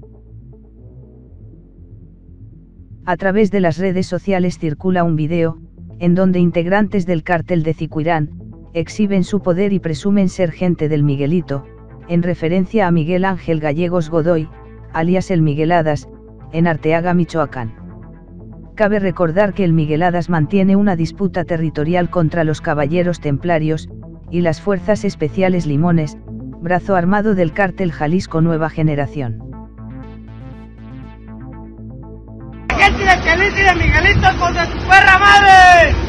A través de las redes sociales circula un video, en donde integrantes del cártel de Zicuirán, exhiben su poder y presumen ser gente del Miguelito, en referencia a Miguel Ángel Gallegos Godoy, alias el Migueladas, en Arteaga, Michoacán. Cabe recordar que el Migueladas mantiene una disputa territorial contra los Caballeros Templarios, y las Fuerzas Especiales Limones, brazo armado del cártel Jalisco Nueva Generación. ¡Que tira Miguelito contra su perra madre!